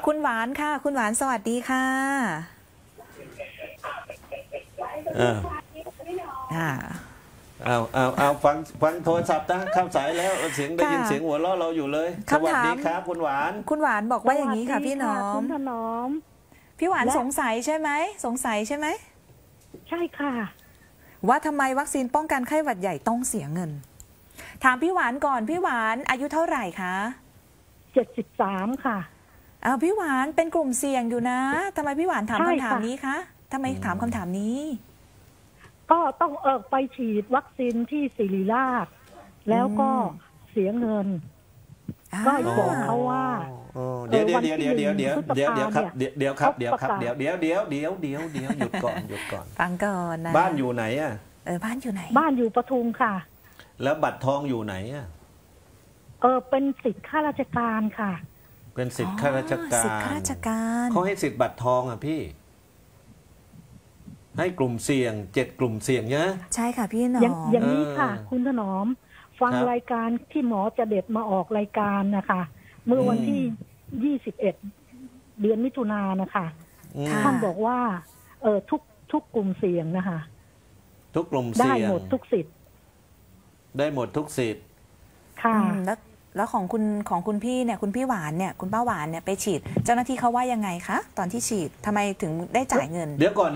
คุณหวานค่ะคุณหวานสวัสดีค่ะเอาฟังโทรศัพท์นะเข้าสายแล้วเสียงได้ยินเสียงหัวเราะเราอยู่เลยสวัสดีครับคุณหวานคุณหวานบอกว่าอย่างนี้ค่ะพี่น้อมคุณถนอมพี่หวานสงสัยใช่ไหมสงสัยใช่ไหมใช่ค่ะว่าทำไมวัคซีนป้องกันไข้หวัดใหญ่ต้องเสียเงินถามพี่หวานก่อนพี่หวานอายุเท่าไหร่คะ 73ค่ะพี่หวานเป็นกลุ่มเสี่ยงอยู่นะทำไมพี่หวานถามคำถามนี้คะทำไมถามคำถามนี้ก็ต้องไปฉีดวัคซีนที่ศิริราชแล้วก็เสียเงินก็บอกเขาว่าเดี๋ยวครับหยุดก่อนฟังก่อนนะบ้านอยู่ไหนอ่ะบ้านอยู่ไหนบ้านอยู่ปทุมค่ะแล้วบัตรทองอยู่ไหนอ่ะเป็นสิทธิ์ข้าราชการค่ะเป็นสิทธิ์ข้าราชการเขาให้สิทธิ์บัตรทองอ่ะพี่ให้กลุ่มเสี่ยง7กลุ่มเสี่ยงเนี่ยใช่ค่ะพี่หนอมอย่างนี้ค่ะคุณถนอมฟังรายการที่หมอจะเด็ดมาออกรายการนะคะเมื่อวันที่21เดือนมิถุนายนนะคะท่านบอกว่าทุกกลุ่มเสี่ยงนะคะทุกกลุ่มเสี่ยงได้หมดทุกสิทธิ์ได้หมดทุกสิทธิ์ค่ะแล้วของคุณพี่เนี่ยคุณพี่หวานเนี่ยคุณป้าหวานเนี่ยไปฉีดเจ้าหน้าที่เขาว่ายังไงคะตอนที่ฉีดทำไมถึงได้จ่ายเงินเดี๋ยวก่อน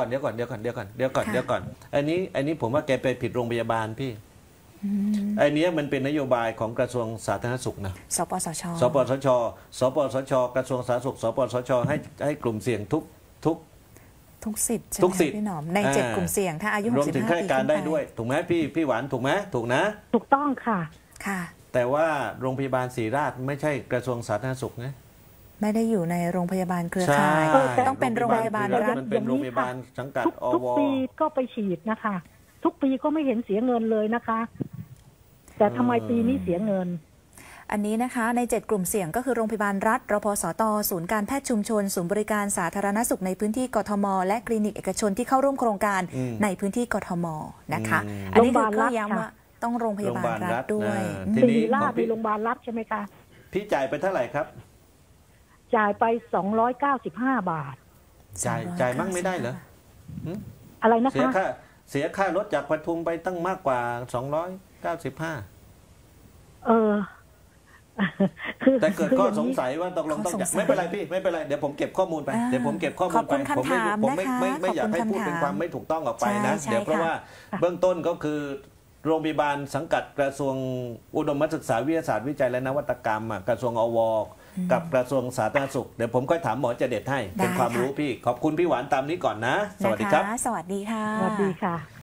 อันนี้ผมว่าแกไปผิดโรงพยาบาลพี่ไอ้นี้มันเป็นนโยบายของกระทรวงสาธารณสุขนะสปสชกระทรวงสาธารณสุขสปสชให้กลุ่มเสี่ยงทุกสิทธิ์ใช่ไหมพี่หนอมใน7กลุ่มเสี่ยงถ้าอายุ65ปีรวมถึงข้าราชการได้ด้วยถูกไหมพี่หวานถูกไหมถูกนะถูกต้องค่ะแต่ว่าโรงพยาบาลศรีราชไม่ใช่กระทรวงสาธารณสุขนะไม่ได้อยู่ในโรงพยาบาลเครือข่ายต้องเป็นโรงพยาบาลรัฐเป็นโรงพยาบาลสังกัดอวทุกปีก็ไปฉีดนะคะทุกปีก็ไม่เห็นเสียเงินเลยนะคะแต่ทำไมปีนี้เสียเงินอันนี้นะคะใน7กลุ่มเสี่ยงก็คือโรงพยาบาลรัฐรพสตศูนย์การแพทย์ชุมชนศูนย์บริการสาธารณสุขในพื้นที่กทมและคลินิกเอกชนที่เข้าร่วมโครงการในพื้นที่กทมนะคะอันนี้คือย้ำว่าต้องโรงพยาบาลรัฐด้วยศิริราชมีโรงพยาบาลรัฐใช่ไหมคะพี่จ่ายไปเท่าไหร่ครับจ่ายไป295 บาทจ่ายมั่งไม่ได้เหรออะไรนะคะเสียค่ารถจากปทุมไปตั้งมากกว่า295แต่เกิดข้อสงสัยว่าตกลงต้องจ่ายไม่เป็นไรพี่ไม่เป็นไรเดี๋ยวผมเก็บข้อมูลไปผมไม่อยากให้พูดเป็นความไม่ถูกต้องออกไปนะเดี๋ยวเพราะว่าเบื้องต้นก็คือโรงพยาบาลสังกัดกระทรวงอุดมศึกษาวิทยาศาสตร์วิจัยและนวัตกรรมกระทรวงอวกับกระทรวงสาธารณสุขเดี๋ยวผมค่อยถามหมอจะเด็ดให้เป็นความรู้พี่ขอบคุณพี่หวานตามนี้ก่อนนะสวัสดีครับสวัสดีค่ะสวัสดีค่ะ